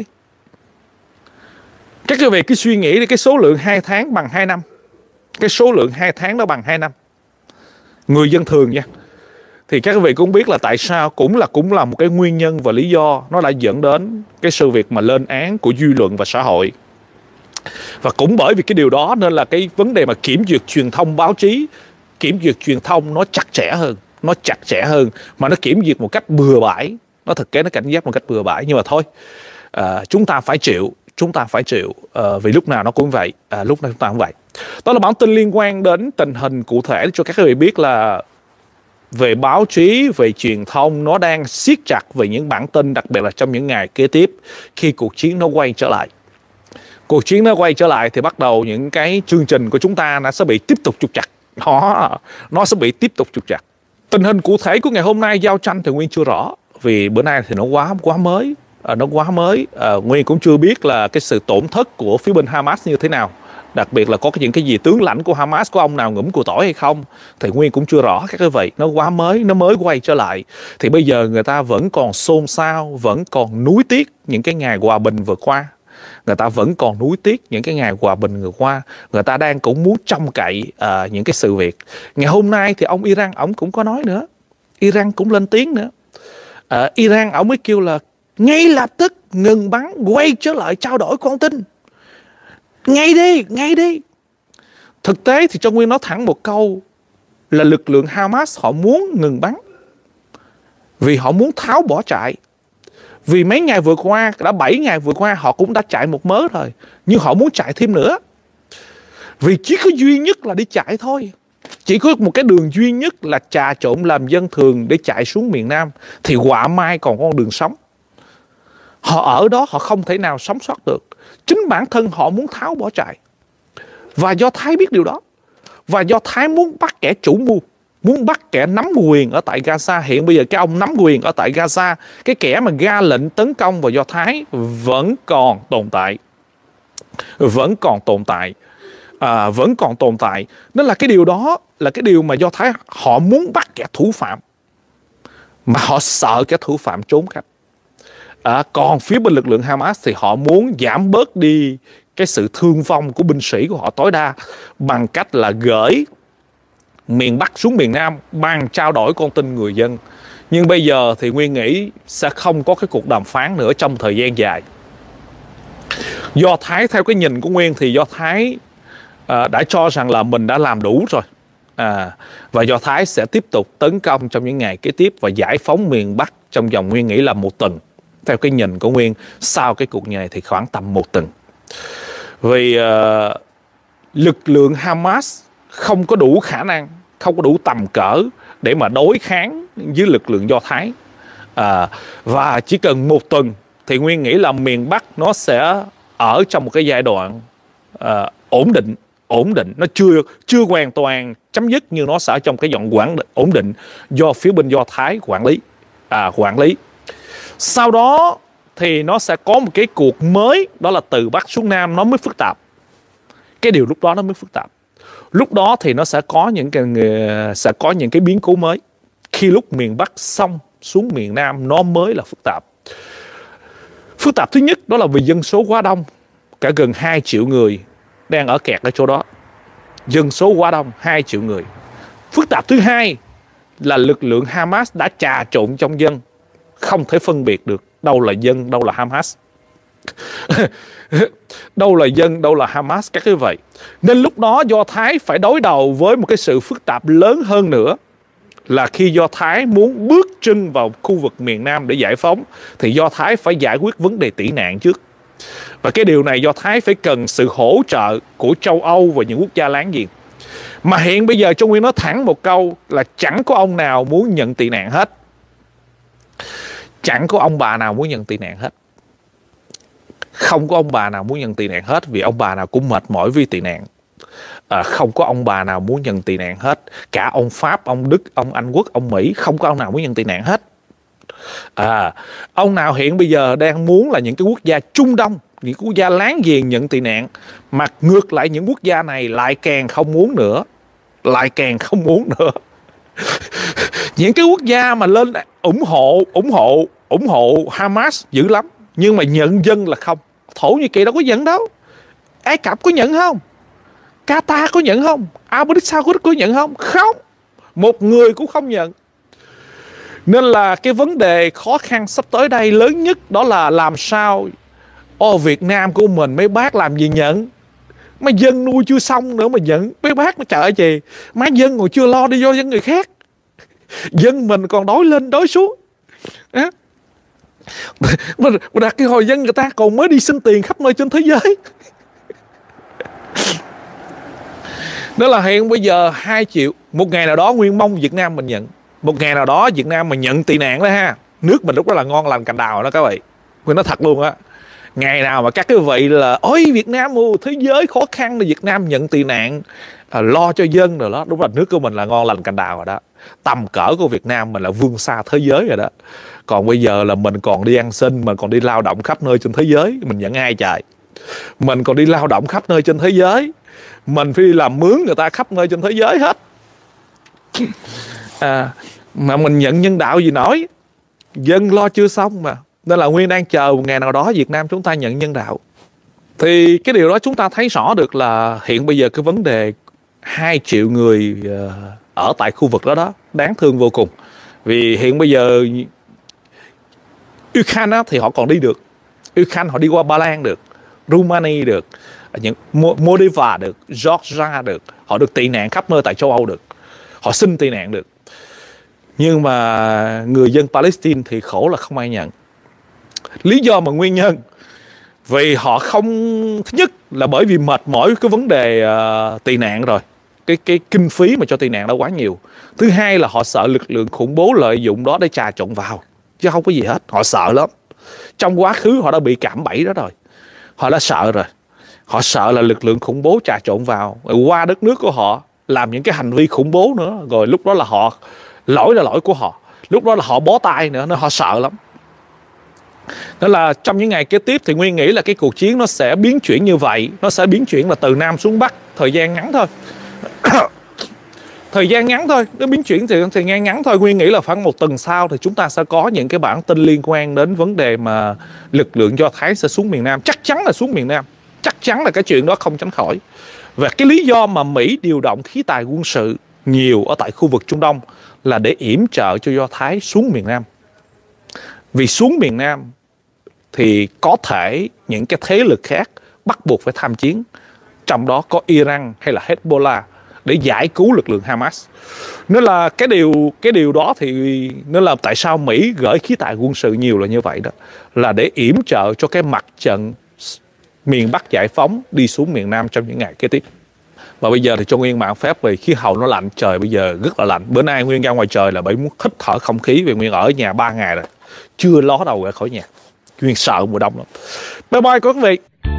Các quý vị cứ suy nghĩ đi, cái số lượng hai tháng bằng hai năm. Cái số lượng hai tháng nó bằng hai năm. Người dân thường nha. Thì các quý vị cũng biết là tại sao, cũng là cũng là một cái nguyên nhân và lý do nó đã dẫn đến cái sự việc mà lên án của dư luận và xã hội. Và cũng bởi vì cái điều đó nên là cái vấn đề mà kiểm duyệt truyền thông báo chí, kiểm duyệt truyền thông nó chặt chẽ hơn, nó chặt chẽ hơn, mà nó kiểm duyệt một cách bừa bãi, nó thực tế nó cảnh giác một cách bừa bãi. Nhưng mà thôi, à, chúng ta phải chịu, chúng ta phải chịu, à, vì lúc nào nó cũng vậy, à, lúc nào chúng ta cũng vậy. Đó là bản tin liên quan đến tình hình cụ thể cho các quý vị biết là về báo chí, về truyền thông nó đang siết chặt về những bản tin, đặc biệt là trong những ngày kế tiếp khi cuộc chiến nó quay trở lại. Cuộc chiến nó quay trở lại thì bắt đầu những cái chương trình của chúng ta nó sẽ bị tiếp tục trục trặc. Nó, nó sẽ bị tiếp tục trục trặc. Tình hình cụ thể của ngày hôm nay giao tranh thì Nguyên chưa rõ, vì bữa nay thì nó quá quá mới, à, nó quá mới. À, Nguyên cũng chưa biết là cái sự tổn thất của phía bên Hamas như thế nào. Đặc biệt là có những cái gì tướng lãnh của Hamas, có ông nào ngủm cùi tỏi hay không thì Nguyên cũng chưa rõ các quý vị. Nó quá mới, nó mới quay trở lại. Thì bây giờ người ta vẫn còn xôn xao, vẫn còn nuối tiếc những cái ngày hòa bình vừa qua. Người ta vẫn còn nuối tiếc những cái ngày hòa bình vừa qua. Người ta đang cũng muốn trông cậy uh, những cái sự việc. Ngày hôm nay thì ông Iran, ông cũng có nói nữa. Iran cũng lên tiếng nữa. uh, Iran, ông mới kêu là ngay lập tức ngừng bắn, quay trở lại trao đổi con tin. Ngay đi, ngay đi. Thực tế thì cho Nguyên nói thẳng một câu là lực lượng Hamas họ muốn ngừng bắn vì họ muốn tháo bỏ chạy. Vì mấy ngày vừa qua, đã bảy ngày vừa qua họ cũng đã chạy một mớ rồi, nhưng họ muốn chạy thêm nữa. Vì chỉ có duy nhất là đi chạy thôi. Chỉ có một cái đường duy nhất là trà trộn làm dân thường để chạy xuống miền Nam, thì họa mai còn con đường sống. Họ ở đó họ không thể nào sống sót được. Chính bản thân họ muốn tháo bỏ chạy. Và Do Thái biết điều đó. Và Do Thái muốn bắt kẻ chủ mưu, muốn bắt kẻ nắm quyền ở tại Gaza. Hiện bây giờ cái ông nắm quyền ở tại Gaza, cái kẻ mà ra lệnh tấn công vào Do Thái vẫn còn tồn tại. Vẫn còn tồn tại. À, vẫn còn tồn tại. Nên là cái điều đó là cái điều mà Do Thái họ muốn bắt kẻ thủ phạm, mà họ sợ kẻ thủ phạm trốn cách. À, còn phía bên lực lượng Hamas thì họ muốn giảm bớt đi cái sự thương vong của binh sĩ của họ tối đa bằng cách là gửi miền Bắc xuống miền Nam bằng trao đổi con tin người dân. Nhưng bây giờ thì Nguyên nghĩ sẽ không có cái cuộc đàm phán nữa trong thời gian dài. Do Thái, theo cái nhìn của Nguyên thì Do Thái à, đã cho rằng là mình đã làm đủ rồi. À, và Do Thái sẽ tiếp tục tấn công trong những ngày kế tiếp và giải phóng miền Bắc trong vòng Nguyên nghĩ là một tuần. Theo cái nhìn của Nguyên, sau cái cuộc này thì khoảng tầm một tuần. Vì uh, lực lượng Hamas không có đủ khả năng, không có đủ tầm cỡ để mà đối kháng với lực lượng Do Thái. À, và chỉ cần một tuần thì Nguyên nghĩ là miền Bắc nó sẽ ở trong một cái giai đoạn uh, ổn định. Ổn định, nó chưa chưa hoàn toàn chấm dứt, nhưng nó sẽ ở trong cái dọn quản ổn định do phía bên Do Thái quản lý. À, quản lý. Sau đó thì nó sẽ có một cái cuộc mới, đó là từ Bắc xuống Nam nó mới phức tạp. Cái điều lúc đó nó mới phức tạp. Lúc đó thì nó sẽ có những cái sẽ có những cái biến cố mới. Khi lúc miền Bắc xong xuống miền Nam nó mới là phức tạp. Phức tạp thứ nhất đó là vì dân số quá đông, cả gần hai triệu người đang ở kẹt ở chỗ đó. Dân số quá đông, hai triệu người. Phức tạp thứ hai là lực lượng Hamas đã trà trộn trong dân, không thể phân biệt được đâu là dân, đâu là Hamas. Đâu là dân, đâu là Hamas các cái vậy. Nên lúc đó Do Thái phải đối đầu với một cái sự phức tạp lớn hơn nữa. là khi Do Thái muốn bước chân vào khu vực miền Nam để giải phóng thì Do Thái phải giải quyết vấn đề tị nạn trước. Và cái điều này Do Thái phải cần sự hỗ trợ của châu Âu và những quốc gia láng giềng. Mà hiện bây giờ Trung Nguyên nói thẳng một câu là chẳng có ông nào muốn nhận tị nạn hết. Chẳng có ông bà nào muốn nhận tị nạn hết. Không có ông bà nào muốn nhận tị nạn hết, vì ông bà nào cũng mệt mỏi vì tị nạn. À, không có ông bà nào muốn nhận tị nạn hết. Cả ông Pháp, ông Đức, ông Anh Quốc, ông Mỹ, không có ông nào muốn nhận tị nạn hết. À, ông nào hiện bây giờ đang muốn là những cái quốc gia Trung Đông, những quốc gia láng giềng nhận tị nạn, mà ngược lại những quốc gia này lại càng không muốn nữa. Lại càng không muốn nữa. Những cái quốc gia mà lên ủng hộ, ủng hộ, ủng hộ Hamas dữ lắm, nhưng mà nhận dân là không. Thổ Nhĩ Kỳ đâu có nhận đâu. Ai Cập có nhận không? Qatar có nhận không? Arabia Saudi có nhận không? Không. Một người cũng không nhận. Nên là cái vấn đề khó khăn sắp tới đây lớn nhất đó là làm sao Ồ Việt Nam của mình mấy bác làm gì nhận. Mấy dân nuôi chưa xong nữa mà nhận. Mấy bác nó trời gì. Mấy dân còn chưa lo đi vô dân người khác. Dân mình còn đói lên đói xuống. Đó. Mà đặt cái hồi dân người ta còn mới đi xin tiền khắp nơi trên thế giới. Đó là hiện bây giờ hai triệu. Một ngày nào đó Nguyên mong Việt Nam mình nhận. Một ngày nào đó Việt Nam mình nhận tị nạn đó ha. Nước mình lúc đó là ngon lành cành đào đó các vị. Nguyên nói thật luôn á. Ngày nào mà các cái vị là ôi Việt Nam ồ, thế giới khó khăn là Việt Nam nhận tị nạn, à, lo cho dân rồi đó. Đúng là nước của mình là ngon lành cành đào rồi đó. Tầm cỡ của Việt Nam mình là vươn xa thế giới rồi đó. Còn bây giờ là mình còn đi ăn xin, mình còn đi lao động khắp nơi trên thế giới. Mình nhận ai trời. Mình còn đi lao động khắp nơi trên thế giới. Mình phải đi làm mướn người ta khắp nơi trên thế giới hết. À, mà mình nhận nhân đạo gì nổi. Dân lo chưa xong mà. Nên là Nguyên đang chờ một ngày nào đó Việt Nam chúng ta nhận nhân đạo. Thì cái điều đó chúng ta thấy rõ được là hiện bây giờ cái vấn đề hai triệu người ở tại khu vực đó đó đáng thương vô cùng. Vì hiện bây giờ Ukraine thì họ còn đi được. Ukraine họ đi qua Ba Lan được, Romania được, những Moldova được, Georgia được. Họ được tị nạn khắp nơi tại châu Âu được. Họ xin tị nạn được. Nhưng mà người dân Palestine thì khổ là không ai nhận. Lý do mà nguyên nhân vì họ không, thứ nhất là bởi vì mệt mỏi cái vấn đề uh, tị nạn rồi. Cái, cái kinh phí mà cho tị nạn đó quá nhiều. Thứ hai là họ sợ lực lượng khủng bố lợi dụng đó để trà trộn vào. Chứ không có gì hết. Họ sợ lắm. Trong quá khứ họ đã bị cạm bẫy đó rồi. Họ đã sợ rồi. Họ sợ là lực lượng khủng bố trà trộn vào qua đất nước của họ, làm những cái hành vi khủng bố nữa. Rồi lúc đó là họ, lỗi là lỗi của họ. Lúc đó là họ bó tay nữa, nên họ sợ lắm. Nên là trong những ngày kế tiếp thì Nguyên nghĩ là cái cuộc chiến nó sẽ biến chuyển như vậy. Nó sẽ biến chuyển là từ Nam xuống Bắc. Thời gian ngắn thôi. Thời gian ngắn thôi. Nó biến chuyển thì thời gian ngắn thôi. Nguyên nghĩ là khoảng một tuần sau thì chúng ta sẽ có những cái bản tin liên quan đến vấn đề mà lực lượng Do Thái sẽ xuống miền Nam. Chắc chắn là xuống miền Nam. Chắc chắn là cái chuyện đó không tránh khỏi. Và cái lý do mà Mỹ điều động khí tài quân sự nhiều ở tại khu vực Trung Đông là để yểm trợ cho Do Thái xuống miền Nam. Vì xuống miền Nam thì có thể những cái thế lực khác bắt buộc phải tham chiến. Trong đó có Iran hay là Hezbollah để giải cứu lực lượng Hamas. Nên là cái điều cái điều đó thì nên là tại sao Mỹ gửi khí tài quân sự nhiều là như vậy đó. Là để yểm trợ cho cái mặt trận miền Bắc giải phóng đi xuống miền Nam trong những ngày kế tiếp. Và bây giờ thì cho Nguyên mạng phép vì khí hậu nó lạnh, trời bây giờ rất là lạnh. Bữa nay Nguyên ra ngoài trời là bởi muốn hít thở không khí vì Nguyên ở nhà ba ngày rồi. Chưa ló đầu ra khỏi nhà. Nguyên sợ mùa đông lắm. Bye bye quý vị.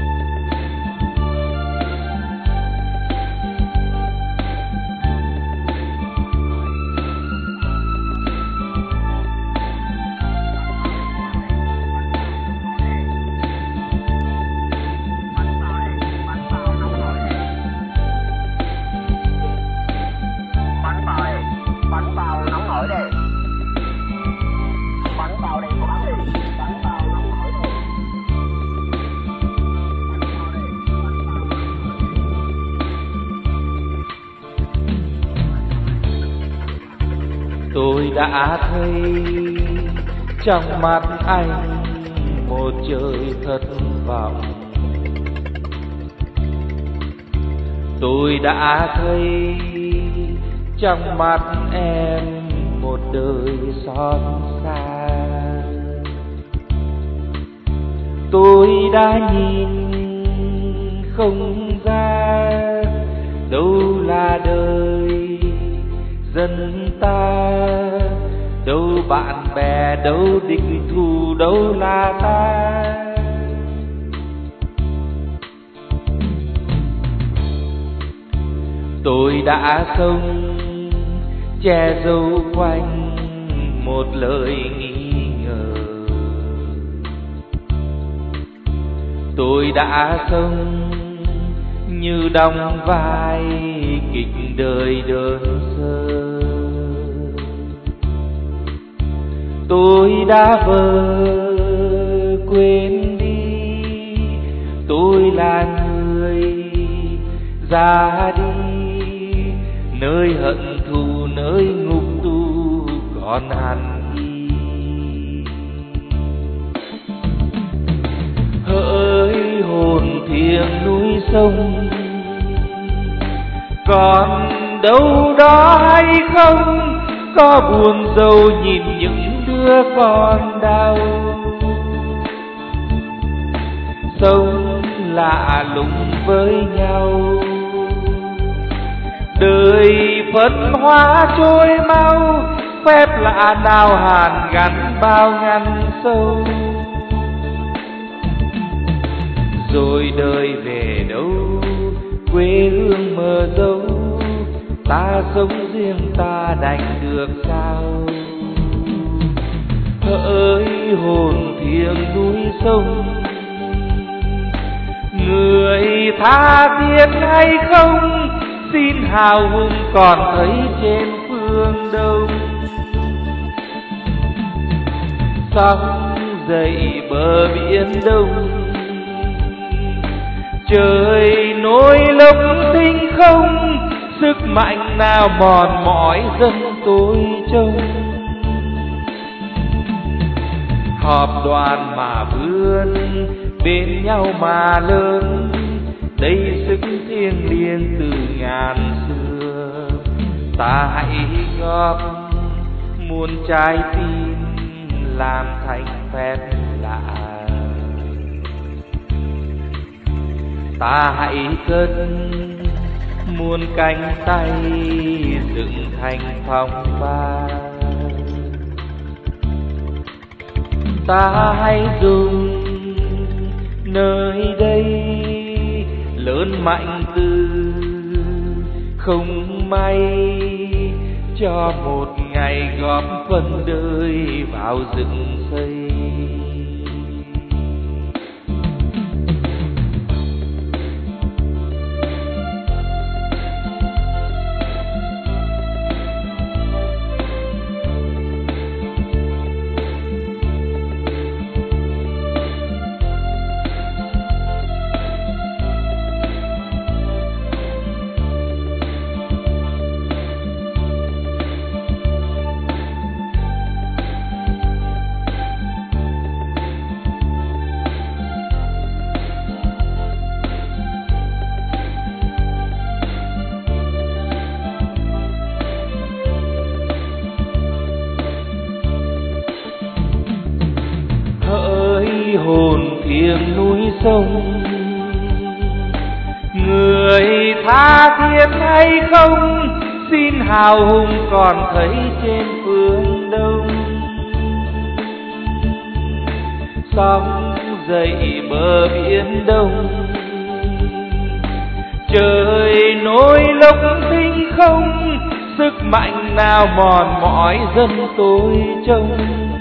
Tôi đã thấy trong mắt anh một trời thất vọng. Tôi đã thấy trong mắt em một đời xót xa. Tôi đã nhìn không ra đâu là đời dân ta, đâu bạn bè, đâu địch thù, đâu là ta. Tôi đã sống che giấu quanh một lời nghi ngờ. Tôi đã sống như đóng vai kịch đời đơn sơ. Tôi đã vờ quên đi tôi là người ra đi, nơi hận thù, nơi ngục tù còn hằn đi. Hỡi hồn thiêng núi sông, còn đâu đó hay không? Có buồn rầu nhìn những đứa con đau. Sống lạ lùng với nhau, đời phấn hóa trôi mau, phép lạ nào hàn gắn bao ngăn sâu. Rồi đời về đâu, quê hương mờ dấu, ta sống riêng ta đành được sao? Hỡi hồn thiêng núi sông, người tha thiết hay không? Xin hào hùng còn thấy trên phương đông. Sóng dậy bờ biển đông, trời nổi lốc thinh không, sức mạnh nào mòn mỏi dân tôi trông. Họp đoàn mà vươn, bên nhau mà lớn, đây sức thiêng liêng từ ngàn xưa. Ta hãy góp muôn trái tim làm thành phép lạ. Ta hãy cất muôn cánh tay dựng thành phong ba. Ta hãy dùng nơi đây lớn mạnh từ không may, cho một ngày góp phần đời vào dựng xây. Hồn thiêng núi sông, người tha thiết hay không? Xin hào hùng còn thấy trên phương đông. Sóng dậy bờ biển đông, trời nổi lốc thinh không, sức mạnh nào mòn mỏi dân tôi trông.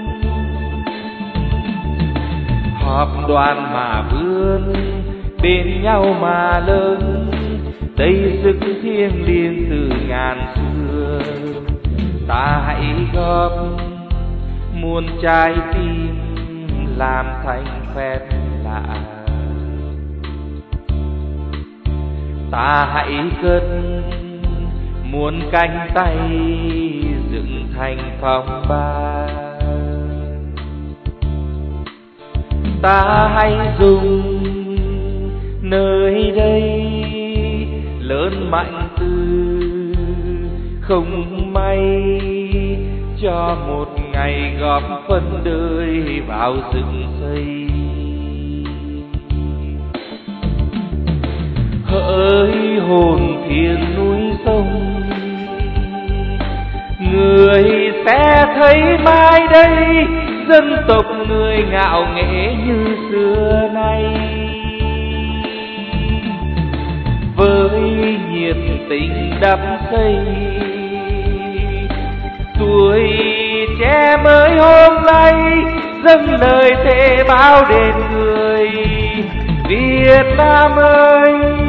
Họp đoàn mà vươn, bên nhau mà lớn, đây sức thiêng liêng từ ngàn xưa. Ta hãy góp muôn trái tim làm thành phép lạ. Ta hãy cất muôn cánh tay dựng thành phong ba. Ta hãy dùng nơi đây lớn mạnh từ không may, cho một ngày góp phần đời vào dựng xây. Hỡi hồn thiêng núi sông, người sẽ thấy mai đây dân tộc người ngạo nghễ như xưa nay. Với nhiệt tình đắp xây, tuổi trẻ mới hôm nay dâng lời thề bao đền người Việt Nam ơi.